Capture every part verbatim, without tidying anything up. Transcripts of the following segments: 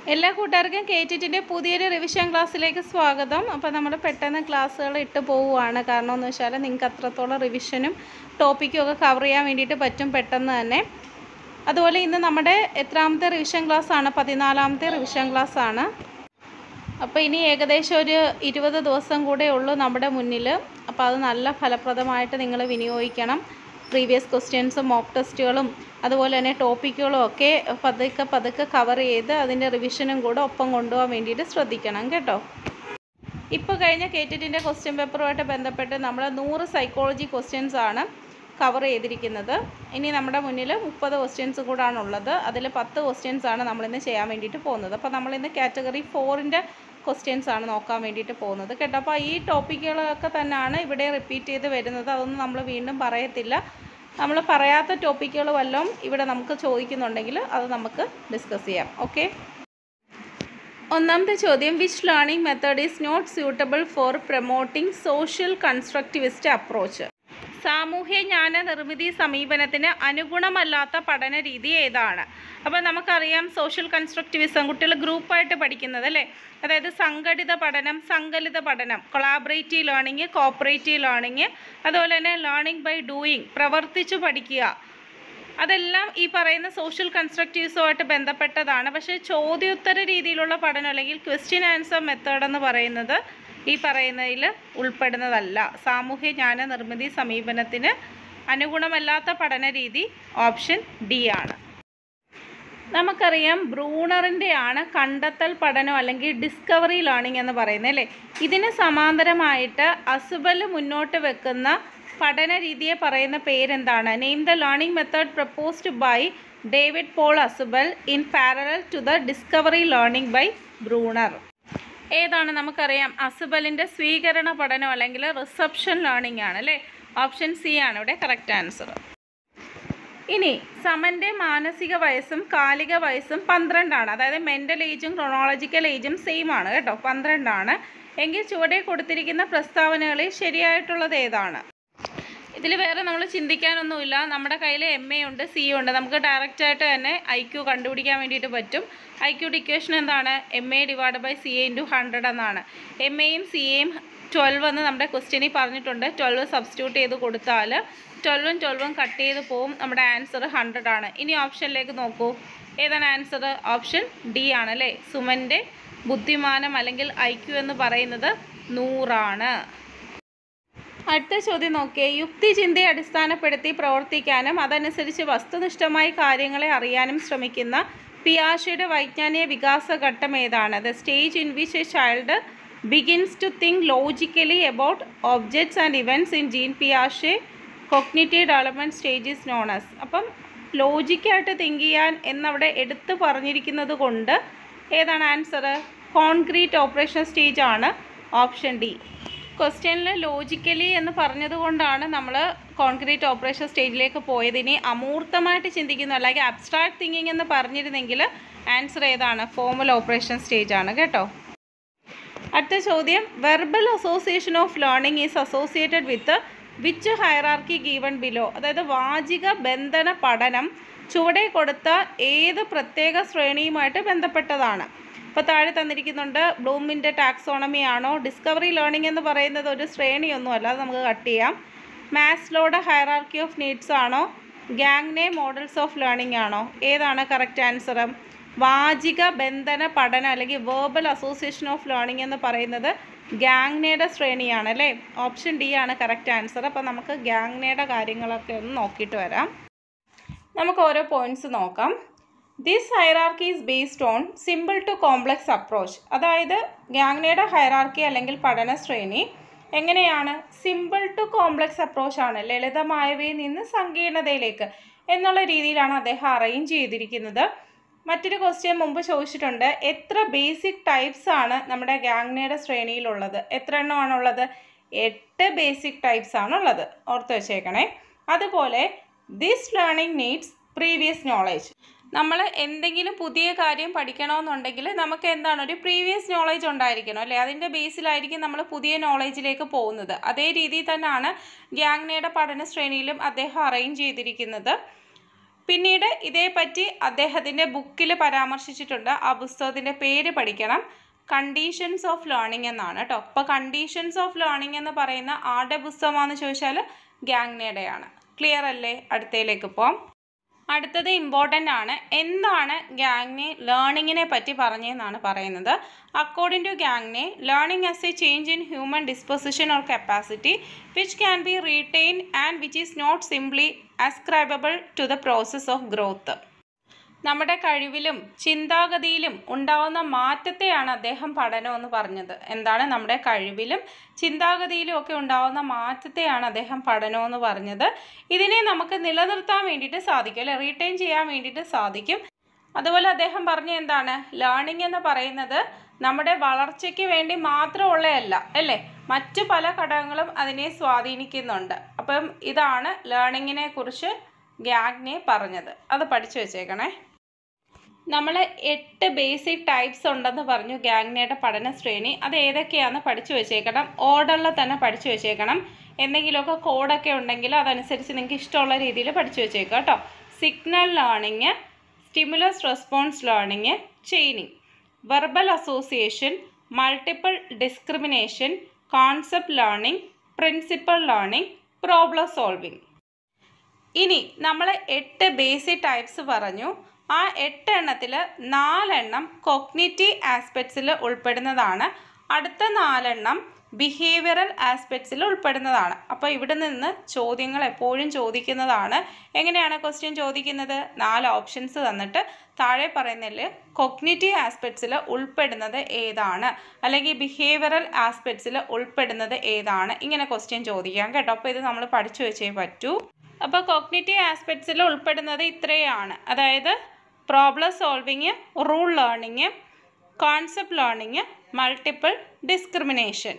എല്ലാ കൂട്ടുകാർക്കും കേറ്റിറ്റിൻ്റെ പുതിയൊരു റിവിഷൻ ക്ലാസ്സിലേക്ക് സ്വാഗതം. അപ്പോൾ നമ്മൾ പെട്ടെന്ന് ക്ലാസ്സുകൾ ഇട്ട് പോവുകയാണ്. കാരണം എന്ന് വെച്ചാൽ നിങ്ങൾക്ക് അത്രത്തോളം റിവിഷനും ടോപ്പിക്കും ഒക്കെ കവർ ചെയ്യാൻ വേണ്ടിയിട്ട് പറ്റും പെട്ടെന്ന് തന്നെ. അതുപോലെ ഇന്ന് നമ്മുടെ എത്രാമത്തെ റിവിഷൻ ക്ലാസ്സാണ്? പതിനാലാമത്തെ റിവിഷൻ ക്ലാസ്സാണ്. അപ്പോൾ ഇനി ഏകദേശം ഒരു ഇരുപത് ദിവസം കൂടെ ഉള്ളൂ നമ്മുടെ മുന്നിൽ. അപ്പോൾ അത് നല്ല ഫലപ്രദമായിട്ട് നിങ്ങൾ വിനിയോഗിക്കണം. പ്രീവിയസ് ക്വസ്റ്റ്യൻസും മോക്ക് ടെസ്റ്റുകളും അതുപോലെ തന്നെ ടോപ്പിക്കുകളും ഒക്കെ പതുക്കെ പതുക്കെ കവർ ചെയ്ത് അതിൻ്റെ റിവിഷനും കൂടെ ഒപ്പം കൊണ്ടുപോകാൻ വേണ്ടിയിട്ട് ശ്രദ്ധിക്കണം കേട്ടോ. ഇപ്പോൾ കഴിഞ്ഞ കേറ്റിറ്റിൻ്റെ ക്വസ്റ്റ്യൻ പേപ്പറുമായിട്ട് ബന്ധപ്പെട്ട് നമ്മൾ നൂറ് സൈക്കോളജി ക്വസ്റ്റ്യൻസ് ആണ് കവർ ചെയ്തിരിക്കുന്നത്. ഇനി നമ്മുടെ മുന്നിൽ മുപ്പത് ക്വസ്റ്റ്യൻസ് കൂടാണുള്ളത്. അതിൽ പത്ത് ക്വസ്റ്റ്യൻസ് ആണ് നമ്മളിന്ന് ചെയ്യാൻ വേണ്ടിയിട്ട് പോകുന്നത്. അപ്പോൾ നമ്മളിന്ന് കാറ്റഗറി ഫോറിൻ്റെ ക്വസ്റ്റ്യൻസ് ആണ് നോക്കാൻ വേണ്ടിയിട്ട് പോകുന്നത് കേട്ടോ. അപ്പോൾ ഈ ടോപ്പിക്കുകളൊക്കെ തന്നെയാണ് ഇവിടെ റിപ്പീറ്റ് ചെയ്ത് വരുന്നത്. അതൊന്നും നമ്മൾ വീണ്ടും പറയത്തില്ല. നമ്മൾ പറയാത്ത ടോപ്പിക്കുകൾ വല്ലതും ഇവിടെ നമുക്ക് ചോദിക്കുന്നുണ്ടെങ്കിൽ അത് നമുക്ക് ഡിസ്കസ് ചെയ്യാം. ഓക്കെ, ഒന്നാമത്തെ ചോദ്യം, which learning method is not suitable for promoting social constructivist approach? സാമൂഹ്യ ജ്ഞാന നിർമ്മിതി സമീപനത്തിന് അനുഗുണമല്ലാത്ത പഠന രീതി ഏതാണ്? അപ്പോൾ നമുക്കറിയാം സോഷ്യൽ കൺസ്ട്രക്റ്റിവിസം കുട്ടികൾ ഗ്രൂപ്പായിട്ട് പഠിക്കുന്നത് അല്ലേ, അതായത് സംഘടിത പഠനം, സങ്കലിത പഠനം, കൊളാബറേറ്റീവ് ലേണിംഗ്, കോപ്പറേറ്റീവ് ലേണിംഗ്, അതുപോലെ തന്നെ ലേണിംഗ് ബൈ ഡൂയിങ്, പ്രവർത്തിച്ചു പഠിക്കുക, അതെല്ലാം ഈ പറയുന്ന സോഷ്യൽ കൺസ്ട്രക്റ്റിവിസവുമായിട്ട് ബന്ധപ്പെട്ടതാണ്. പക്ഷേ ചോദ്യോത്തര രീതിയിലുള്ള പഠനം അല്ലെങ്കിൽ ക്വസ്റ്റ്യൻ ആൻസർ മെത്തേഡ് എന്ന് പറയുന്നത് ഈ പറയുന്നതിൽ ഉൾപ്പെടുന്നതല്ല. സാമൂഹ്യ ജ്ഞാന നിർമ്മിതി സമീപനത്തിന് അനുഗുണമല്ലാത്ത പഠന രീതി ഓപ്ഷൻ ഡി ആണ്. നമുക്കറിയാം ബ്രൂണറിൻ്റെ ആണ് കണ്ടെത്തൽ പഠനം അല്ലെങ്കിൽ ഡിസ്കവറി ലേണിംഗ് എന്ന് പറയുന്നത് അല്ലേ. ഇതിന് സമാന്തരമായിട്ട് അസുബൽ മുന്നോട്ട് വെക്കുന്ന പഠന രീതിയെ പറയുന്ന പേരെന്താണ്? Name the learning method proposed by David Paul Ausubel in parallel to the discovery learning by Bruner. ഏതാണ്? നമുക്കറിയാം അസുബലിൻ്റെ സ്വീകരണ പഠനം അല്ലെങ്കിൽ റിസപ്ഷൻ ലേണിംഗ് ആണ് അല്ലേ. ഓപ്ഷൻ സി ആണ് ഇവിടെ കറക്റ്റ് ആൻസർ. ഇനി സമൻ്റെ മാനസിക വയസ്സും കാലിക വയസ്സും പന്ത്രണ്ടാണ്. അതായത് മെൻ്റൽ ഏജും ക്രോണോളജിക്കൽ ഏജും സെയിം ആണ് കേട്ടോ, പന്ത്രണ്ടാണ്. എങ്കിൽ ചുവടെ കൊടുത്തിരിക്കുന്ന പ്രസ്താവനകളിൽ ശരിയായിട്ടുള്ളത് ഏതാണ്? ഇതിൽ വേറെ നമ്മൾ ചിന്തിക്കാനൊന്നുമില്ല. നമ്മുടെ കയ്യിൽ എം എ ഉണ്ട്, സി ഉണ്ട്. നമുക്ക് ഡയറക്റ്റായിട്ട് തന്നെ ഐ ക്യു കണ്ടുപിടിക്കാൻ വേണ്ടിയിട്ട് പറ്റും. ഐ ക്യൂയുടെ ഇക്വേഷൻ എന്താണ്? M A divide by C A into hundred എന്നാണ്. എം എയും സി എയും ട്വൽവ് എന്ന് നമ്മുടെ ക്വസ്റ്റ്യനിൽ പറഞ്ഞിട്ടുണ്ട്. ട്വൽവ് സബ്സ്റ്റിറ്റ്യൂട്ട് ചെയ്ത് കൊടുത്താൽ ട്വൽവും ട്വൽവും കട്ട് ചെയ്ത് പോവും. നമ്മുടെ ആൻസർ ഹൺഡ്രഡ് ആണ്. ഇനി ഓപ്ഷനിലേക്ക് നോക്കൂ, ഏതാണ് ആൻസർ? ഓപ്ഷൻ ഡി ആണ് അല്ലേ. സുമൻ്റെ ബുദ്ധിമാനം അല്ലെങ്കിൽ ഐ ക്യു എന്ന് പറയുന്നത് നൂറാണ്. അടുത്ത ചോദ്യം നോക്കിയേ, യുക്തിചിന്തയെ അടിസ്ഥാനപ്പെടുത്തി പ്രവർത്തിക്കാനും അതനുസരിച്ച് വസ്തുനിഷ്ഠമായി കാര്യങ്ങളെ അറിയാനും ശ്രമിക്കുന്ന പിയാഷയുടെ വൈജ്ഞാനിക വികാസഘട്ടം ഏതാണ്? The stage in which a child begins to think logically about objects and events in Jean പിയാഷെ cognitive development stage is known as. അപ്പം ലോജിക്കായിട്ട് തിങ്ക് ചെയ്യാൻ എന്നവിടെ എടുത്തു പറഞ്ഞിരിക്കുന്നത് കൊണ്ട് ഏതാണ് ആൻസർ? കോൺക്രീറ്റ് ഓപ്പറേഷൻ സ്റ്റേജ് ആണ്. Option D. ക്വസ്റ്റ്യനിൽ ലോജിക്കലി എന്ന് പറഞ്ഞതുകൊണ്ടാണ് നമ്മൾ കോൺക്രീറ്റ് ഓപ്പറേഷൻ സ്റ്റേജിലേക്ക് പോയത്. ഇനി അമൂർത്തമായിട്ട് ചിന്തിക്കുന്നു അല്ലെങ്കിൽ അബ്സ്ട്രാക്ട് തിങ്കിങ് എന്ന് പറഞ്ഞിരുന്നെങ്കിൽ ആൻസർ ഏതാണ്? ഫോർമൽ ഓപ്പറേഷൻ സ്റ്റേജ് ആണ് കേട്ടോ. അടുത്ത ചോദ്യം, verbal association of learning is associated with which hierarchy given below? അതായത് വാചിക ബന്ധന പഠനം ചുവടെ കൊടുത്ത ഏത് പ്രത്യേക ശ്രേണിയുമായിട്ട് ബന്ധപ്പെട്ടതാണ്? ഇപ്പോൾ താഴെ തന്നിരിക്കുന്നുണ്ട്. ബ്ലൂമിൻ്റെ ടാക്സോണമി ആണോ? ഡിസ്കവറി ലേണിംഗ് എന്ന് പറയുന്നത് ഒരു ശ്രേണിയൊന്നുമല്ല, അത് നമുക്ക് കട്ട് ചെയ്യാം. മാസ്ലോയുടെ ഹയറാർക്കി ഓഫ് നീഡ്സ് ആണോ? ഗാഗ്നെ മോഡൽസ് ഓഫ് ലേണിംഗ് ആണോ? ഏതാണ് കറക്റ്റ് ആൻസർ? വാചിക ബന്ധന പഠനം അല്ലെങ്കിൽ വേർബൽ അസോസിയേഷൻ ഓഫ് ലേണിംഗ് എന്ന് പറയുന്നത് ഗാഗ്നയുടെ ശ്രേണിയാണ് അല്ലേ. ഓപ്ഷൻ ഡി ആണ് കറക്റ്റ് ആൻസർ. അപ്പോൾ നമുക്ക് ഗാഗ്നയുടെ കാര്യങ്ങളൊക്കെ ഒന്ന് നോക്കിയിട്ട് വരാം. നമുക്ക് ഓരോ പോയിൻറ്റ്സ് നോക്കാം. This hierarchy is based on simple to complex approach. അതായത് ഗാഗ്നയുടെ ഹൈറാർക്കി അല്ലെങ്കിൽ പഠന ശ്രേണി എങ്ങനെയാണ്? സിമ്പിൾ ടു കോംപ്ലക്സ് അപ്രോച്ച് ആണ്, ലളിതമായവയിൽ നിന്ന് സങ്കീർണതയിലേക്ക് എന്നുള്ള രീതിയിലാണ് അദ്ദേഹം അറേഞ്ച് ചെയ്തിരിക്കുന്നത്. മറ്റൊരു ക്വസ്റ്റ്യൻ മുമ്പ് ചോദിച്ചിട്ടുണ്ട്, എത്ര ബേസിക് ടൈപ്സ് ആണ് നമ്മുടെ ഗാഗ്നയുടെ ശ്രേണിയിലുള്ളത്? എത്ര എണ്ണമാണുള്ളത്? എട്ട് ബേസിക് ടൈപ്സ് ആണുള്ളത്, ഓർത്ത് വെച്ചേക്കണേ. അതുപോലെ this learning needs previous knowledge. നമ്മൾ എന്തെങ്കിലും പുതിയ കാര്യം പഠിക്കണമെന്നുണ്ടെങ്കിൽ നമുക്ക് എന്താണ് ഒരു പ്രീവിയസ് നോളേജ് ഉണ്ടായിരിക്കണം അല്ലേ. അതിൻ്റെ ബേസിലായിരിക്കും നമ്മൾ പുതിയ നോളേജിലേക്ക് പോകുന്നത്. അതേ രീതിയിൽ തന്നെയാണ് ഗാഗ്നയുടെ പഠന ശ്രേണിയിലും അദ്ദേഹം അറേഞ്ച് ചെയ്തിരിക്കുന്നത്. പിന്നീട് ഇതേപ്പറ്റി അദ്ദേഹത്തിൻ്റെ ബുക്കിൽ പരാമർശിച്ചിട്ടുണ്ട്. ആ പുസ്തകത്തിൻ്റെ പേര് പഠിക്കണം, കണ്ടീഷൻസ് ഓഫ് ലേണിംഗ് എന്നാണ് കേട്ടോ. അപ്പോൾ കണ്ടീഷൻസ് ഓഫ് ലേണിംഗ് എന്ന് പറയുന്ന ആരുടെ പുസ്തകമാണെന്ന് ചോദിച്ചാൽ ഗാഗ്നയുടെയാണ്. ക്ലിയർ അല്ലേ? അടുത്തതിലേക്ക് പോകാം. അടുത്തത് ഇമ്പോർട്ടൻ്റ് ആണ്. എന്താണ് ഗാഗ്നെ ലേണിങ്ങിനെ പറ്റി പറഞ്ഞതെന്നാണ് പറയുന്നത്. According to Gagne, learning as a change in human disposition or capacity which can be retain and which is not simply ascribable to the process of growth. നമ്മുടെ കഴിവിലും ചിന്താഗതിയിലും ഉണ്ടാകുന്ന മാറ്റത്തെയാണ് അദ്ദേഹം പഠനം എന്ന് പറഞ്ഞത്. എന്താണ്? നമ്മുടെ കഴിവിലും ചിന്താഗതിയിലും ഒക്കെ ഉണ്ടാകുന്ന മാറ്റത്തെയാണ് അദ്ദേഹം പഠനം എന്ന് പറഞ്ഞത്. ഇതിനെ നമുക്ക് നിലനിർത്താൻ വേണ്ടിയിട്ട് സാധിക്കും അല്ലെ, റീറ്റെയിൻ ചെയ്യാൻ വേണ്ടിയിട്ട് സാധിക്കും. അതുപോലെ അദ്ദേഹം പറഞ്ഞ എന്താണ്, ലേണിംഗ് എന്ന് പറയുന്നത് നമ്മുടെ വളർച്ചയ്ക്ക് വേണ്ടി മാത്രമുള്ളതല്ല അല്ലേ, മറ്റു പല ഘടകങ്ങളും അതിനെ സ്വാധീനിക്കുന്നുണ്ട്. അപ്പം ഇതാണ് ലേണിങ്ങിനെ കുറിച്ച് ഗാഗ്നെ പറഞ്ഞത്. അത് പഠിച്ചു വെച്ചേക്കണേ. നമ്മൾ എട്ട് ബേസിക് ടൈപ്സ് ഉണ്ടെന്ന് പറഞ്ഞു ഗാഗ്നയുടെ പഠന ശ്രേണി. അത് ഏതൊക്കെയാണെന്ന് പഠിച്ചു വെച്ചേക്കണം. ഓർഡറിൽ തന്നെ പഠിച്ചു വെച്ചേക്കണം. എന്തെങ്കിലുമൊക്കെ കോഡൊക്കെ ഉണ്ടെങ്കിൽ അതനുസരിച്ച് നിങ്ങൾക്ക് ഇഷ്ടമുള്ള രീതിയിൽ പഠിച്ചു വെച്ചേക്കുക കേട്ടോ. Signal learning, stimulus response learning, chaining, verbal association, multiple discrimination, concept learning, principle learning, problem solving. ഇനി നമ്മൾ എട്ട് ബേസിക് ടൈപ്സ് പറഞ്ഞു. ആ എട്ട് എണ്ണത്തിൽ നാലെണ്ണം കോഗ്നിറ്റീവ് ആസ്പെക്ട്സിൽ ഉൾപ്പെടുന്നതാണ്. അടുത്ത നാലെണ്ണം ബിഹേവിയറൽ ആസ്പെക്ട്സിൽ ഉൾപ്പെടുന്നതാണ്. അപ്പോൾ ഇവിടെ നിന്ന് ചോദ്യങ്ങൾ എപ്പോഴും ചോദിക്കുന്നതാണ്. എങ്ങനെയാണ് ക്വസ്റ്റ്യൻ ചോദിക്കുന്നത്? നാല് ഓപ്ഷൻസ് തന്നിട്ട് താഴെ പറയുന്നതിൽ കോഗ്നിറ്റീവ് ആസ്പെക്ട്സിൽ ഉൾപ്പെടുന്നത് ഏതാണ്, അല്ലെങ്കിൽ ബിഹേവിയറൽ ആസ്പെക്ട്സിൽ ഉൾപ്പെടുന്നത് ഏതാണ്, ഇങ്ങനെ ക്വസ്റ്റ്യൻ ചോദിക്കാം കേട്ടോ. അപ്പോൾ ഇത് നമ്മൾ പഠിച്ചു വെച്ചേ പറ്റൂ. അപ്പോൾ കോഗ്നിറ്റീവ് ആസ്പെക്ട്സിൽ ഉൾപ്പെടുന്നത് ഇത്രയാണ്. അതായത് problem solving, rule learning, concept learning, multiple discrimination.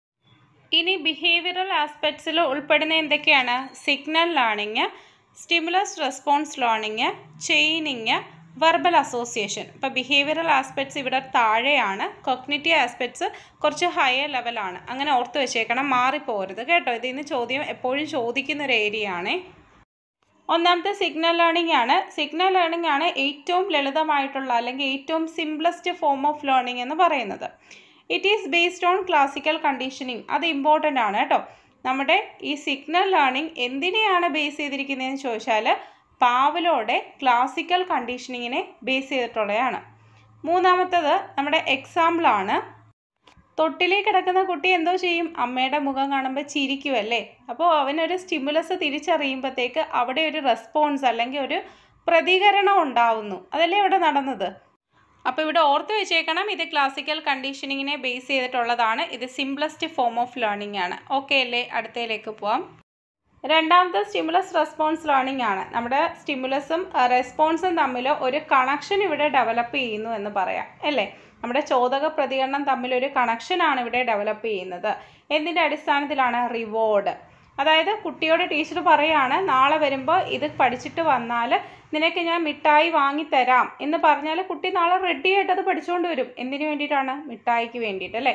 ഇനി ബിഹേവിയറൽ ആസ്പെക്ട്സിൽ ഉൾപ്പെടുന്ന എന്തൊക്കെയാണ്? Signal learning, stimulus response learning, chaining, verbal association. ഇപ്പോൾ ബിഹേവിയറൽ ആസ്പെക്ട്സ് ഇവിടെ താഴെയാണ്, കോഗ്നിറ്റീവ് ആസ്പെക്ട്സ് കുറച്ച് ഹയർ ലെവലാണ്. അങ്ങനെ ഓർത്ത് വെച്ചേക്കണം, മാറിപ്പോരുത് കേട്ടോ. ഇതിൽ നിന്ന് ചോദ്യം എപ്പോഴും ചോദിക്കുന്ന ഒരു ഏരിയ ആണ്. ഒന്നാമത്തെ സിഗ്നൽ ലേണിംഗ് ആണ്. സിഗ്നൽ ലേണിംഗ് ആണ് ഏറ്റവും ലളിതമായിട്ടുള്ള അല്ലെങ്കിൽ ഏറ്റവും സിംപ്ലസ്റ്റ് ഫോം ഓഫ് ലേണിംഗ് എന്ന് പറയുന്നത്. It is based on classical conditioning. അത് ഇമ്പോർട്ടൻ്റ് ആണ് കേട്ടോ. നമ്മുടെ ഈ സിഗ്നൽ ലേണിംഗ് എന്തിനെയാണ് ബേസ് ചെയ്തിരിക്കുന്നതെന്ന് ചോദിച്ചാൽ പാവ്ലോയുടെ ക്ലാസിക്കൽ കണ്ടീഷനിങ്ങിനെ ബേസ് ചെയ്തിട്ടുള്ളതാണ്. മൂന്നാമത്തത് നമ്മുടെ എക്സാമ്പിളാണ്. തൊട്ടിലേക്ക് കിടക്കുന്ന കുട്ടി എന്തോ ചെയ്യും? അമ്മയുടെ മുഖം കാണുമ്പോൾ ചിരിക്കുമല്ലേ. അപ്പോൾ അവനൊരു സ്റ്റിമുലസ് തിരിച്ചറിയുമ്പോഴത്തേക്ക് അവിടെ ഒരു റെസ്പോൺസ് അല്ലെങ്കിൽ ഒരു പ്രതികരണം ഉണ്ടാവുന്നു. അതല്ലേ ഇവിടെ നടന്നത്? അപ്പോൾ ഇവിടെ ഓർത്ത് വെച്ചേക്കണം, ഇത് ക്ലാസിക്കൽ കണ്ടീഷനിങ്ങിനെ ബേസ് ചെയ്തിട്ടുള്ളതാണ്. ഇത് സിംപ്ലസ്റ്റ് ഫോം ഓഫ് ലേണിംഗ് ആണ്. ഓക്കെ അല്ലേ? അടുത്തതിലേക്ക് പോവാം. രണ്ടാമത്തെ സ്റ്റിമുലസ് റെസ്പോൺസ് ലേണിംഗ് ആണ്. നമ്മുടെ സ്റ്റിമുലസും റെസ്പോൺസും തമ്മിൽ ഒരു കണക്ഷൻ ഇവിടെ ഡെവലപ്പ് ചെയ്യുന്നു എന്ന് പറയാം അല്ലേ. നമ്മുടെ ചോദക പ്രതികരണം തമ്മിലൊരു കണക്ഷനാണ് ഇവിടെ ഡെവലപ്പ് ചെയ്യുന്നത്. എന്തിൻ്റെ അടിസ്ഥാനത്തിലാണ്? റിവാർഡ്. അതായത് കുട്ടിയോട് ടീച്ചർ പറയുകയാണ്, നാളെ വരുമ്പോൾ ഇത് പഠിച്ചിട്ട് വന്നാൽ നിനക്ക് ഞാൻ മിഠായി വാങ്ങിത്തരാം എന്ന് പറഞ്ഞാൽ കുട്ടി നാളെ റെഡി ആയിട്ട് അത് പഠിച്ചുകൊണ്ട് വരും. എന്തിനു വേണ്ടിയിട്ടാണ്? മിഠായിക്ക് വേണ്ടിയിട്ട് അല്ലേ.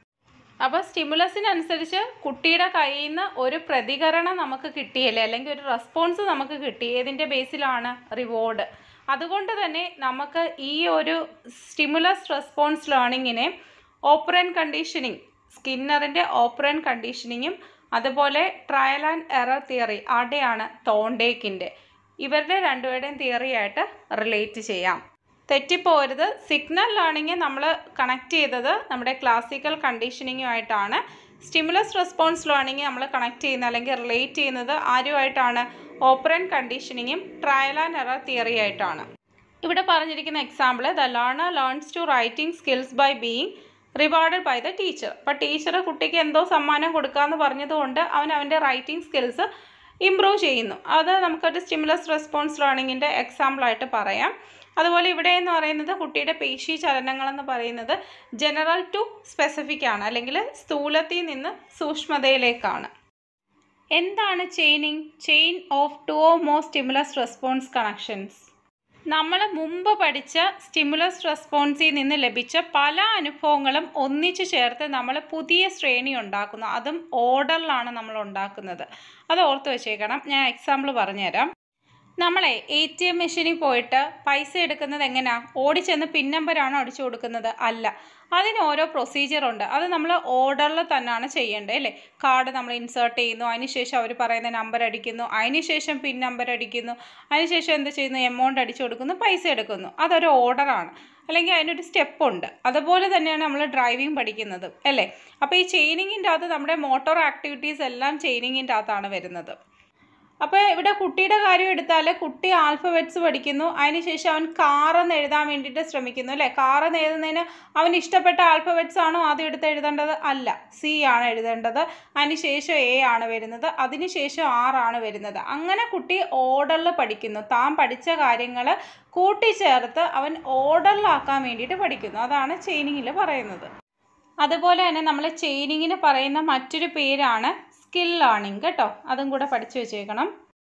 അപ്പോൾ സ്റ്റിമുലസിനനുസരിച്ച് കുട്ടിയുടെ കയ്യിൽ നിന്ന് ഒരു പ്രതികരണം നമുക്ക് കിട്ടിയല്ലേ, അല്ലെങ്കിൽ ഒരു റെസ്പോൺസ് നമുക്ക് കിട്ടി. ഏതിൻ്റെ ബേസിലാണ്? റിവാർഡ്. അതുകൊണ്ട് തന്നെ നമുക്ക് ഈ ഒരു സ്റ്റിമുലസ് റെസ്പോൺസ് ലേണിങ്ങിനെ ഓപ്പറൻറ്റ് കണ്ടീഷനിങ്, സ്കിന്നറിൻ്റെ ഓപ്പറൻറ്റ് കണ്ടീഷനിങ്ങും അതുപോലെ ട്രയൽ ആൻഡ് എറർ തിയറി, ആരുടെയാണ്? തോണ്ടേക്കിൻ്റെ. ഇവരുടെ രണ്ടുപേരുടെയും തിയറി ആയിട്ട് റിലേറ്റ് ചെയ്യാം. തെറ്റിപ്പോരുത്. സിഗ്നൽ ലേണിംഗ് നമ്മൾ കണക്ട് ചെയ്തത് നമ്മുടെ ക്ലാസിക്കൽ കണ്ടീഷനിങ്ങുമായിട്ടാണ്. സ്റ്റിമുലസ് റെസ്പോൺസ് ലേണിംഗ് നമ്മൾ കണക്ട് ചെയ്യുന്നത് അല്ലെങ്കിൽ റിലേറ്റ് ചെയ്യുന്നത് ആരുമായിട്ടാണ്? ഓപ്പറൻറ്റ് കണ്ടീഷനിങ്ങും ട്രയൽ ആൻഡ് എറർ തിയറി ആയിട്ടാണ്. ഇവിടെ പറഞ്ഞിരിക്കുന്ന example, the learner learns to writing skills by being rewarded by the teacher. അപ്പോൾ ടീച്ചർ കുട്ടിക്ക് എന്തോ സമ്മാനം കൊടുക്കാമെന്ന് പറഞ്ഞതുകൊണ്ട് അവൻ അവൻ്റെ റൈറ്റിംഗ് സ്കിൽസ് ഇംപ്രൂവ് ചെയ്യുന്നു. അത് നമുക്കൊരു സ്റ്റിമുലസ് റെസ്പോൺസ് ലേണിങ്ങിൻ്റെ എക്സാമ്പിളായിട്ട് പറയാം. അതുപോലെ ഇവിടെ എന്ന് പറയുന്നത് കുട്ടിയുടെ പേശി ചലനങ്ങളെന്ന് പറയുന്നത് ജനറൽ ടു സ്പെസിഫിക് ആണ്, അല്ലെങ്കിൽ സ്ഥൂലത്തിൽ നിന്ന് സൂക്ഷ്മതയിലേക്കാണ്. എന്താണ് chaining? Chain of two or more stimulus response connections. നമ്മൾ മുമ്പ് പഠിച്ച സ്റ്റിമുലസ് റെസ്പോൺസിൽ നിന്ന് ലഭിച്ച പല അനുഭവങ്ങളും ഒന്നിച്ചു ചേർത്ത് നമ്മൾ പുതിയ ശ്രേണി ഉണ്ടാക്കുന്നു. അതും ഓർഡറിലാണ് നമ്മൾ ഉണ്ടാക്കുന്നത്. അത് ഓർത്ത് വെച്ചേക്കണം. ഞാൻ എക്സാമ്പിൾ പറഞ്ഞുതരാം. നമ്മളെ എ ടി എം മെഷീനിൽ പോയിട്ട് പൈസ എടുക്കുന്നത് എങ്ങനെയാണ്? ഓടിച്ചെന്ന് പിൻ നമ്പറാണോ അടിച്ചു കൊടുക്കുന്നത്? അല്ല, അതിന് ഓരോ പ്രൊസീജിയറുണ്ട്. അത് നമ്മൾ ഓർഡറിൽ തന്നെയാണ് ചെയ്യേണ്ടത് അല്ലേ? കാർഡ് നമ്മൾ ഇൻസേർട്ട് ചെയ്യുന്നു, അതിനുശേഷം അവർ പറയുന്ന നമ്പർ അടിക്കുന്നു, അതിനുശേഷം പിൻ നമ്പർ അടിക്കുന്നു, അതിനുശേഷം എന്ത് ചെയ്യുന്നു? എമൗണ്ട് അടിച്ചു കൊടുക്കുന്നു, പൈസ എടുക്കുന്നു. അതൊരു ഓർഡറാണ്, അല്ലെങ്കിൽ അതിനൊരു സ്റ്റെപ്പുണ്ട്. അതുപോലെ തന്നെയാണ് നമ്മൾ ഡ്രൈവിംഗ് പഠിക്കുന്നത് അല്ലേ? അപ്പോൾ ഈ ചെയിനിങ്ങിൻ്റെ അകത്ത് നമ്മുടെ മോട്ടോർ ആക്ടിവിറ്റീസ് എല്ലാം ചെയിനിങ്ങിൻ്റെ അകത്താണ് വരുന്നത്. അപ്പോൾ ഇവിടെ കുട്ടിയുടെ കാര്യം എടുത്താൽ കുട്ടി ആൽഫബറ്റ്സ് പഠിക്കുന്നു, അതിനുശേഷം അവൻ കാറെന്ന് എഴുതാൻ വേണ്ടിയിട്ട് ശ്രമിക്കുന്നു അല്ലേ? കാറെന്ന് എഴുതുന്നതിന് അവന് ഇഷ്ടപ്പെട്ട ആൽഫബറ്റ്സ് ആണോ ആദ്യം എടുത്ത് എഴുതേണ്ടത്? അല്ല, സി ആണ് എഴുതേണ്ടത്. അതിനുശേഷം എ ആണ് വരുന്നത്, അതിനുശേഷം ആർ ആണ് വരുന്നത്. അങ്ങനെ കുട്ടി ഓർഡറിൽ പഠിക്കുന്നു. താൻ പഠിച്ച കാര്യങ്ങൾ കൂട്ടിച്ചേർത്ത് അവൻ ഓർഡറിലാക്കാൻ വേണ്ടിയിട്ട് പഠിക്കുന്നു. അതാണ് ചെയിനിങ്ങിൽ പറയുന്നത്. അതുപോലെ തന്നെ നമ്മൾ ചെയിനിങ്ങിന് പറയുന്ന മറ്റൊരു പേരാണ് സ്കിൽ ലേണിംഗ് കേട്ടോ. അതും കൂടെ പഠിച്ചു വെച്ചേക്കണം.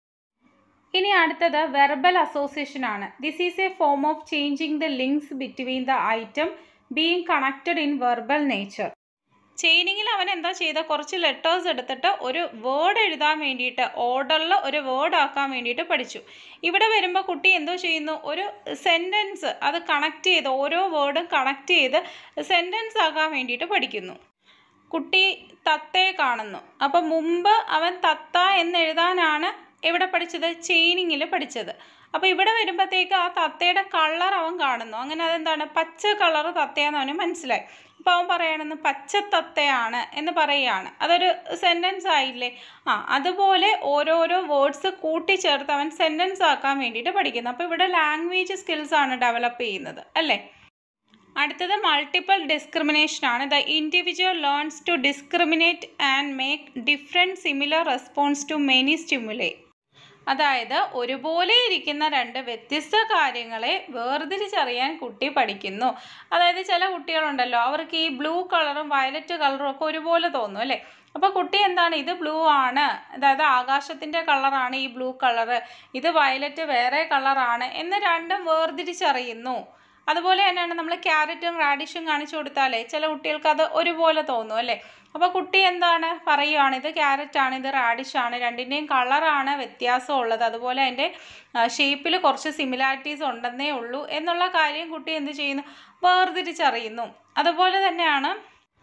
ഇനി അടുത്തത് വെർബൽ അസോസിയേഷൻ ആണ്. This is a form of changing the links between the item being connected in verbal nature. ചെയിനിങ്ങിൽ അവൻ എന്താ ചെയ്ത? കുറച്ച് ലെറ്റേഴ്സ് എടുത്തിട്ട് ഒരു വേർഡ് എഴുതാൻ വേണ്ടിയിട്ട് ഓർഡറിൽ ഒരു വേർഡ് ആക്കാൻ വേണ്ടിയിട്ട് പഠിച്ചു. ഇവിടെ വരുമ്പോൾ കുട്ടി എന്തോ ചെയ്യുന്നു? ഒരു സെൻറ്റൻസ് അത് കണക്ട് ചെയ്ത്, ഓരോ വേർഡും കണക്ട് ചെയ്ത് സെൻറ്റൻസ് ആക്കാൻ വേണ്ടിയിട്ട് പഠിക്കുന്നു. കുട്ടി തത്തയെ കാണുന്നു. അപ്പം മുമ്പ് അവൻ തത്ത എന്നെഴുതാനാണ് എവിടെ പഠിച്ചത്? ചെയിനിങ്ങിൽ പഠിച്ചത്. അപ്പോൾ ഇവിടെ വരുമ്പോഴത്തേക്ക് ആ തത്തയുടെ കളർ അവൻ കാണുന്നു. അങ്ങനെ അതെന്താണ്? പച്ച കളർ തത്തയാന്ന് അവന് മനസ്സിലായി. അപ്പോൾ അവൻ പറയണമെന്ന് പച്ചത്തത്തയാണ് എന്ന് പറയുകയാണ്. അതൊരു സെൻറ്റൻസ് ആയില്ലേ? ആ, അതുപോലെ ഓരോരോ വേർഡ്സ് കൂട്ടിച്ചേർത്ത് അവൻ സെൻറ്റൻസ് ആക്കാൻ വേണ്ടിയിട്ട് പഠിക്കുന്നു. അപ്പോൾ ഇവിടെ ലാംഗ്വേജ് സ്കിൽസാണ് ഡെവലപ്പ് ചെയ്യുന്നത് അല്ലേ? അടുത്തത് മൾട്ടിപ്പിൾ ഡിസ്ക്രിമിനേഷൻ ആണ്. The individual learns to discriminate and make different similar response to many stimuli. അതായത് ഒരുപോലെ ഇരിക്കുന്ന രണ്ട് വ്യത്യസ്ത കാര്യങ്ങളെ വേർതിരിച്ചറിയാൻ കുട്ടി പഠിക്കുന്നു. അതായത് ചില കുട്ടികളുണ്ടല്ലോ, അവർക്ക് ഈ ബ്ലൂ കളറും വയലറ്റ് കളറും ഒക്കെ ഒരുപോലെ തോന്നും അല്ലേ? അപ്പോൾ കുട്ടി എന്താണ്? ഇത് ബ്ലൂ ആണ്, അതായത് ആകാശത്തിൻ്റെ കളറാണ് ഈ ബ്ലൂ കളറ്, ഇത് വയലറ്റ് വേറെ കളറാണ് എന്ന് രണ്ടും വേർതിരിച്ചറിയുന്നു. അതുപോലെ തന്നെയാണ് നമ്മൾ ക്യാരറ്റും റാഡിഷും കാണിച്ചു കൊടുത്താലേ ചില കുട്ടികൾക്ക് അത് ഒരുപോലെ തോന്നും അല്ലേ? അപ്പോൾ കുട്ടി എന്താണ് പറയുകയാണ്? ഇത് ക്യാരറ്റാണ്, ഇത് റാഡിഷാണ്, രണ്ടിൻ്റെയും കളറാണ് വ്യത്യാസമുള്ളത്, അതുപോലെ അതിൻ്റെ ഷേപ്പിൽ കുറച്ച് സിമിലാരിറ്റീസ് ഉണ്ടെന്നേ ഉള്ളൂ എന്നുള്ള കാര്യം കുട്ടി എന്ത് ചെയ്യുന്നു? വേർതിരിച്ചറിയുന്നു. അതുപോലെ തന്നെയാണ്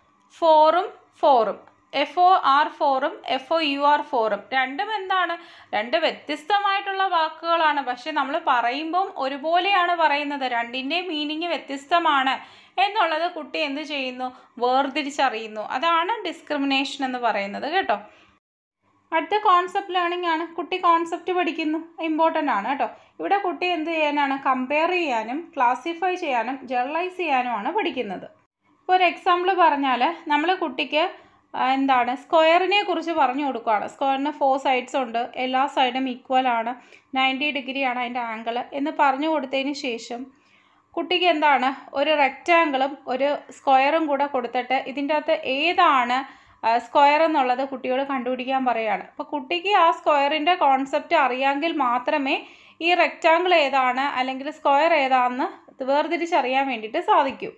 ഫോറും ഫോറും എഫ് ഒ ആർ ഫോറും എഫ് ഒ യു ആർ ഫോറും രണ്ടും എന്താണ്? രണ്ട് വ്യത്യസ്തമായിട്ടുള്ള വാക്കുകളാണ്. പക്ഷെ നമ്മൾ പറയുമ്പം ഒരുപോലെയാണ് പറയുന്നത്, രണ്ടിൻ്റെയും മീനിങ് വ്യത്യസ്തമാണ് എന്നുള്ളത് കുട്ടി എന്ത് ചെയ്യുന്നു? വേർതിരിച്ചറിയുന്നു. അതാണ് ഡിസ്ക്രിമിനേഷൻ എന്ന് പറയുന്നത് കേട്ടോ. അടുത്ത കോൺസെപ്റ്റ് ലേണിംഗ് ആണ്. കുട്ടി കോൺസെപ്റ്റ് പഠിക്കുന്നു, ഇമ്പോർട്ടൻ്റ് ആണ് കേട്ടോ. ഇവിടെ കുട്ടി എന്ത് ചെയ്യാനാണ്? കമ്പയർ ചെയ്യാനും ക്ലാസിഫൈ ചെയ്യാനും ജനറലൈസ് ചെയ്യാനുമാണ് പഠിക്കുന്നത്. ഇപ്പോൾ ഒരു എക്സാമ്പിൾ പറഞ്ഞാൽ നമ്മൾ കുട്ടിക്ക് എന്താണ് സ്ക്വയറിനെ കുറിച്ച് പറഞ്ഞു കൊടുക്കുകയാണ്. സ്ക്വയറിന് ഫോർ സൈഡ്സ് ഉണ്ട്, എല്ലാ സൈഡും ഈക്വൽ ആണ്, നയൻറ്റി ഡിഗ്രിയാണ് അതിൻ്റെ ആംഗിൾ എന്ന് പറഞ്ഞു കൊടുത്തതിന് ശേഷം കുട്ടിക്ക് എന്താണ് ഒരു റെക്റ്റാങ്കിളും ഒരു സ്ക്വയറും കൂടെ കൊടുത്തിട്ട് ഇതിൻ്റെ അകത്ത് ഏതാണ് സ്ക്വയർ എന്നുള്ളത് കുട്ടിയോട് കണ്ടുപിടിക്കാൻ പറയുകയാണ്. അപ്പോൾ കുട്ടിക്ക് ആ സ്ക്വയറിൻ്റെ കോൺസെപ്റ്റ് അറിയാമെങ്കിൽ മാത്രമേ ഈ റെക്റ്റാങ്കിൾ ഏതാണ് അല്ലെങ്കിൽ സ്ക്വയർ ഏതാണെന്ന് വേർതിരിച്ചറിയാൻ വേണ്ടിയിട്ട് സാധിക്കൂ.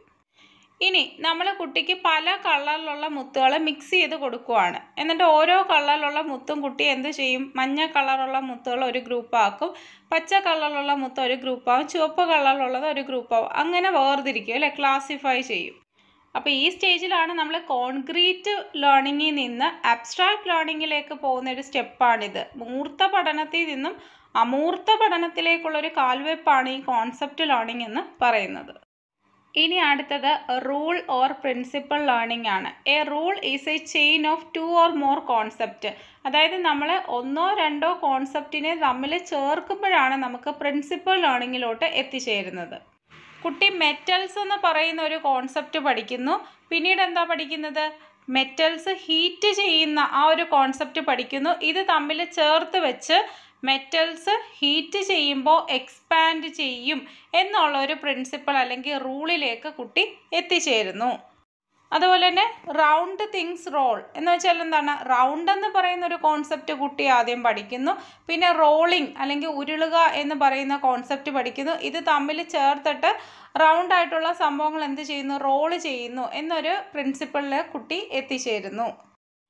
ഇനി നമ്മൾ കുട്ടിക്ക് പല കളറിലുള്ള മുത്തുകൾ മിക്സ് ചെയ്ത് കൊടുക്കുകയാണ്. എന്നിട്ട് ഓരോ കളറിലുള്ള മുത്തും കുട്ടി എന്ത് ചെയ്യും? മഞ്ഞ കളറുള്ള മുത്തുകൾ ഒരു ഗ്രൂപ്പാക്കും, പച്ച കളറിലുള്ള മുത്ത് ഒരു ഗ്രൂപ്പാകും, ചുവപ്പ് കളറിലുള്ളത് ഒരു ഗ്രൂപ്പാകും. അങ്ങനെ വേർതിരിക്കും അല്ലേ? ക്ലാസിഫൈ ചെയ്യും. അപ്പോൾ ഈ സ്റ്റേജിലാണ് നമ്മൾ കോൺക്രീറ്റ് ലേണിങ്ങിൽ നിന്ന് അബ്സ്ട്രാക്ട് ലേണിങ്ങിലേക്ക് പോകുന്നൊരു സ്റ്റെപ്പാണിത്. മൂർത്ത പഠനത്തിൽ നിന്നും അമൂർത്ത പഠനത്തിലേക്കുള്ളൊരു കാൽവെപ്പാണ് ഈ കോൺസെപ്റ്റ് ലേണിംഗ് എന്ന് പറയുന്നത്. ഇനി അടുത്തത് റൂൾ ഓർ പ്രിൻസിപ്പൽ ലേണിംഗ് ആണ്. A rule is a chain of two or more concept. അതായത് നമ്മൾ ഒന്നോ രണ്ടോ കോൺസെപ്റ്റിനെ തമ്മിൽ ചേർക്കുമ്പോഴാണ് നമുക്ക് പ്രിൻസിപ്പൽ ലേണിങ്ങിലോട്ട് എത്തിച്ചേരുന്നത്. കുട്ടി മെറ്റൽസ് എന്ന് പറയുന്ന ഒരു കോൺസെപ്റ്റ് പഠിക്കുന്നു. പിന്നീട് എന്താ പഠിക്കുന്നത്? മെറ്റൽസ് ഹീറ്റ് ചെയ്യുന്ന ആ ഒരു കോൺസെപ്റ്റ് പഠിക്കുന്നു. ഇത് തമ്മിൽ ചേർത്ത് വെച്ച് മെറ്റൽസ് ഹീറ്റ് ചെയ്യുമ്പോൾ എക്സ്പാൻഡ് ചെയ്യും എന്നുള്ള ഒരു പ്രിൻസിപ്പിൾ അല്ലെങ്കിൽ റൂളിലേക്ക് കുട്ടി എത്തിച്ചേരുന്നു. അതുപോലെ തന്നെ റൗണ്ട് തിങ്സ് റോൾ എന്ന് വെച്ചാൽ എന്താണ്? റൗണ്ട് എന്ന് പറയുന്ന ഒരു കോൺസെപ്റ്റ് കുട്ടി ആദ്യം പഠിക്കുന്നു. പിന്നെ റോളിംഗ് അല്ലെങ്കിൽ ഉരുളുക എന്ന് പറയുന്ന കോൺസെപ്റ്റ് പഠിക്കുന്നു. ഇത് തമ്മിൽ ചേർത്തിട്ട് റൗണ്ട് ആയിട്ടുള്ള സംഭവങ്ങൾ എന്ത് ചെയ്യുന്നു? റോള് ചെയ്യുന്നു എന്നൊരു പ്രിൻസിപ്പിളിൽ കുട്ടി എത്തിച്ചേരുന്നു.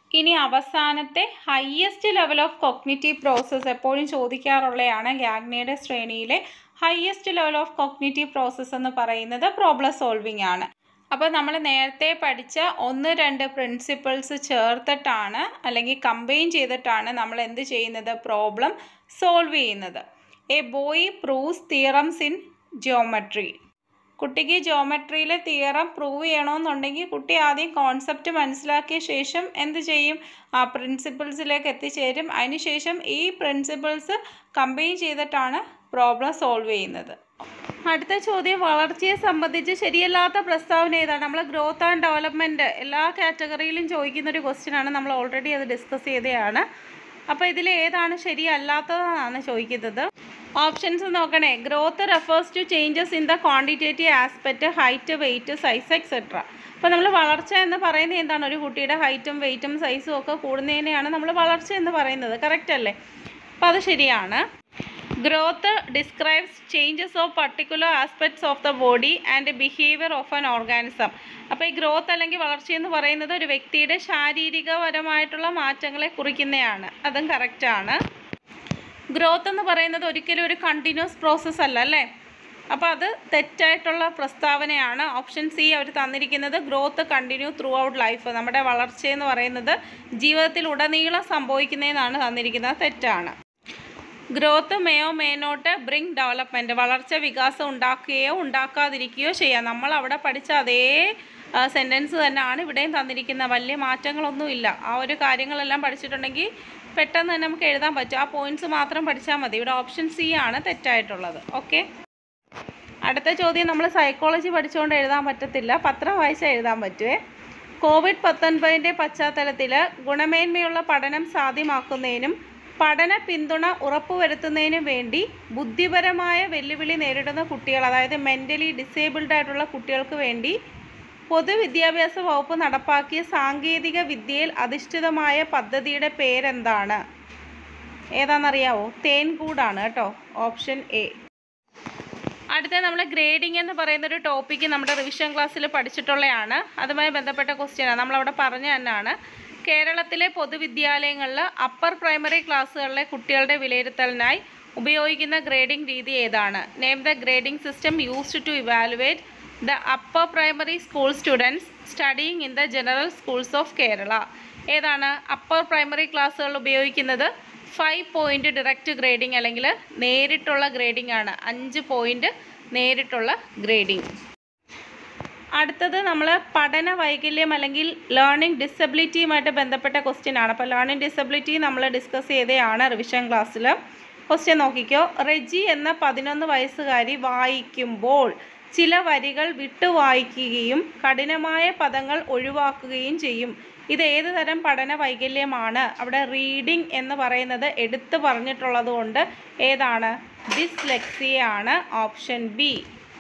ഇനി അവസാനത്തെ highest level of cognitive process എപ്പോഴും ചോദിക്കാറുള്ളതാണ് ഗാഗ്നിയുടെ ശ്രേണിയിലെ highest level of cognitive process എന്ന് പറയുന്നത് പ്രോബ്ലം സോൾവിങ് ആണ്. അപ്പോൾ നമ്മൾ നേരത്തെ പഠിച്ച ഒന്ന് രണ്ട് പ്രിൻസിപ്പിൾസ് ചേർത്തിട്ടാണ് അല്ലെങ്കിൽ കമ്പൈൻ ചെയ്തിട്ടാണ് നമ്മൾ എന്ത് ചെയ്യുന്നത്, പ്രോബ്ലം സോൾവ് ചെയ്യുന്നത്. A boy proves theorems in geometry. കുട്ടിക്ക് ജിയോമെട്രിയിലെ തിയറം പ്രൂവ് ചെയ്യണമെന്നുണ്ടെങ്കിൽ കുട്ടി ആദ്യം കോൺസെപ്റ്റ് മനസ്സിലാക്കിയ ശേഷം എന്ത് ചെയ്യും, ആ പ്രിൻസിപ്പിൾസിലേക്ക് എത്തിച്ചേരും. അതിനുശേഷം ഈ പ്രിൻസിപ്പിൾസ് കമ്പൈൻ ചെയ്തിട്ടാണ് പ്രോബ്ലം സോൾവ് ചെയ്യുന്നത്. അടുത്ത ചോദ്യം, വളർച്ചയെ സംബന്ധിച്ച് ശരിയല്ലാത്ത പ്രസ്താവന ഏതാണ്? നമ്മൾ ഗ്രോത്ത് ആൻഡ് ഡെവലപ്മെൻറ്റ് എല്ലാ കാറ്റഗറിയിലും ചോദിക്കുന്നൊരു ക്വസ്റ്റ്യനാണ്. നമ്മൾ ഓൾറെഡി അത് ഡിസ്കസ് ചെയ്തതാണ്. അപ്പോൾ ഇതിൽ ഏതാണ് ശരിയല്ലാത്തതെന്നാണ് ചോദിക്കുന്നത്. ഓപ്ഷൻസ് നോക്കണേ. Growth refers to changes in the quantitative aspect, height, weight, size etcetera. അപ്പോൾ നമ്മൾ വളർച്ച എന്ന് പറയുന്നത് എന്താണ്? ഒരു കുട്ടിയുടെ ഹൈറ്റും വെയിറ്റും സൈസും ഒക്കെ കൂടുന്നതിനെയാണ് നമ്മൾ വളർച്ച എന്ന് പറയുന്നത്. കറക്റ്റ് അല്ലേ? അപ്പോൾ അത് ശരിയാണ്. Growth describes changes of particular aspects of the body and behaviour of an organism. അപ്പോൾ ഈ ഗ്രോത്ത് അല്ലെങ്കിൽ വളർച്ച എന്ന് പറയുന്നത് ഒരു വ്യക്തിയുടെ ശാരീരികപരമായിട്ടുള്ള മാറ്റങ്ങളെ കുറിക്കുന്നതാണ്. അതും കറക്റ്റാണ്. ഗ്രോത്ത് എന്ന് പറയുന്നത് ഒരിക്കലും ഒരു കണ്ടിന്യൂസ് പ്രോസസ്സ് അല്ല അല്ലേ? അപ്പോൾ അത് തെറ്റായിട്ടുള്ള പ്രസ്താവനയാണ്. ഓപ്ഷൻ സി അവർ തന്നിരിക്കുന്നത് growth continue throughout life. നമ്മുടെ വളർച്ചയെന്ന് പറയുന്നത് ജീവിതത്തിൽ ഉടനീളം സംഭവിക്കുന്നതെന്നാണ് തന്നിരിക്കുന്നത്. തെറ്റാണ്. ഗ്രോത്ത് മേയോ മേ നോട്ട് ബ്രിങ് ഡെവലപ്മെൻറ്റ്. വളർച്ച വികാസം ഉണ്ടാക്കുകയോ ഉണ്ടാക്കാതിരിക്കുകയോ ചെയ്യാം. നമ്മൾ അവിടെ പഠിച്ച അതേ സെൻറ്റൻസ് തന്നെയാണ് ഇവിടെയും തന്നിരിക്കുന്നത്. വലിയ മാറ്റങ്ങളൊന്നുമില്ല. ആ ഒരു കാര്യങ്ങളെല്ലാം പഠിച്ചിട്ടുണ്ടെങ്കിൽ പെട്ടെന്ന് തന്നെ നമുക്ക് എഴുതാൻ പറ്റും. ആ പോയിൻറ്റ്സ് മാത്രം പഠിച്ചാൽ മതി. ഇവിടെ ഓപ്ഷൻ സി ആണ് തെറ്റായിട്ടുള്ളത്. ഓക്കെ, അടുത്ത ചോദ്യം നമ്മൾ സൈക്കോളജി പഠിച്ചുകൊണ്ട് എഴുതാൻ പറ്റത്തില്ല, പത്രം വായിച്ചാൽ എഴുതാൻ പറ്റുമേ. കോവിഡ് പത്തൊൻപതിൻ്റെ പശ്ചാത്തലത്തിൽ ഗുണമേന്മയുള്ള പഠനം സാധ്യമാക്കുന്നതിനും പഠന പിന്തുണ ഉറപ്പുവരുത്തുന്നതിനും വേണ്ടി ബുദ്ധിപരമായ വെല്ലുവിളി നേരിടുന്ന കുട്ടികൾ, അതായത് മെൻ്റലി ഡിസേബിൾഡ് ആയിട്ടുള്ള കുട്ടികൾക്ക് വേണ്ടി പൊതുവിദ്യാഭ്യാസ വകുപ്പ് നടപ്പാക്കിയ സാങ്കേതിക വിദ്യയിൽ അധിഷ്ഠിതമായ പദ്ധതിയുടെ പേരെന്താണ്? ഏതാണെന്നറിയാവോ? തേൻകൂടാണ് കേട്ടോ. Option A. അടുത്ത നമ്മൾ ഗ്രേഡിംഗ് എന്ന് പറയുന്നൊരു ടോപ്പിക്ക് നമ്മുടെ റിവിഷൻ ക്ലാസ്സിൽ പഠിച്ചിട്ടുള്ളതാണ്. അതുമായി ബന്ധപ്പെട്ട ക്വസ്റ്റ്യനാണ്. നമ്മളവിടെ പറഞ്ഞ തന്നെയാണ്. കേരളത്തിലെ പൊതുവിദ്യാലയങ്ങളിൽ അപ്പർ പ്രൈമറി ക്ലാസ്സുകളിലെ കുട്ടികളുടെ വിലയിരുത്തലിനായി ഉപയോഗിക്കുന്ന ഗ്രേഡിംഗ് രീതി ഏതാണ്? Name the grading system used to evaluate the upper primary school students studying in the general schools of Kerala. ഏതാണ്? അപ്പർ പ്രൈമറി ക്ലാസ്സുകളിൽ ഉപയോഗിക്കുന്നത് ഫൈവ് പോയിൻ്റ് ഡിറക്റ്റ് ഗ്രേഡിംഗ് അല്ലെങ്കിൽ നേരിട്ടുള്ള ഗ്രേഡിംഗ് ആണ്. അഞ്ച് പോയിൻ്റ് നേരിട്ടുള്ള ഗ്രേഡിംഗ്. അടുത്തത് നമ്മൾ പഠന വൈകല്യം അല്ലെങ്കിൽ ലേണിംഗ് ഡിസബിലിറ്റിയുമായിട്ട് ബന്ധപ്പെട്ട ക്വസ്റ്റ്യൻ ആണ്. അപ്പോൾ ലേണിംഗ് ഡിസബിലിറ്റി നമ്മൾ ഡിസ്കസ് ചെയ്തതാണ് റിവിഷൻ ക്ലാസ്സിൽ. ക്വസ്റ്റ്യൻ നോക്കിക്കോ. റെജി എന്ന പതിനൊന്ന് വയസ്സുകാരി വായിക്കുമ്പോൾ ചില വരികൾ വിട്ടു വായിക്കുകയും കഠിനമായ പദങ്ങൾ ഒഴിവാക്കുകയും ചെയ്യും. ഇത് ഏത് തരം പഠന വൈകല്യമാണ്? അവിടെ റീഡിംഗ് എന്ന് പറയുന്നത് എടുത്തു പറഞ്ഞിട്ടുള്ളത് കൊണ്ട് ഏതാണ്? ഡിസ്ലെക്സിയ ആണ്. Option B.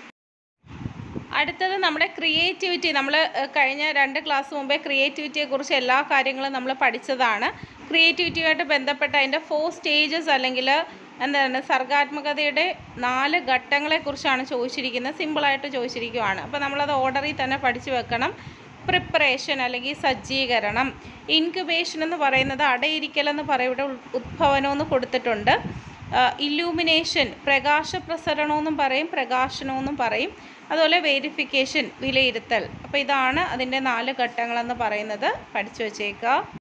അടുത്തത് നമ്മുടെ ക്രിയേറ്റിവിറ്റി. നമ്മൾ കഴിഞ്ഞ രണ്ട് ക്ലാസ് മുമ്പേ ക്രിയേറ്റിവിറ്റിയെക്കുറിച്ച് എല്ലാ കാര്യങ്ങളും നമ്മൾ പഠിച്ചതാണ്. ക്രിയേറ്റിവിറ്റിയുമായിട്ട് ബന്ധപ്പെട്ട അതിൻ്റെ ഫോർ സ്റ്റേജസ് അല്ലെങ്കിൽ എന്താണ് സർഗാത്മകതയുടെ നാല് ഘട്ടങ്ങളെക്കുറിച്ചാണ് ചോദിച്ചിരിക്കുന്നത്. സിമ്പിളായിട്ട് ചോദിച്ചിരിക്കുകയാണ്. അപ്പോൾ നമ്മളത് ഓർഡറിൽ തന്നെ പഠിച്ചു വെക്കണം. പ്രിപ്പറേഷൻ അല്ലെങ്കിൽ സജ്ജീകരണം. ഇൻക്യുബേഷൻ എന്ന് പറയുന്നത് അടയിരിക്കലെന്ന് പറയും. ഇവിടെ ഉദ്ഭവനമെന്ന് കൊടുത്തിട്ടുണ്ട്. ഇല്യൂമിനേഷൻ പ്രകാശപ്രസരണമെന്നും പറയും, പ്രകാശനമെന്നും പറയും. അതുപോലെ വെരിഫിക്കേഷൻ വിലയിരുത്തൽ. അപ്പോൾ ഇതാണ് അതിൻ്റെ നാല് ഘട്ടങ്ങളെന്ന് പറയുന്നത്. പഠിച്ചു വച്ചേക്കുക.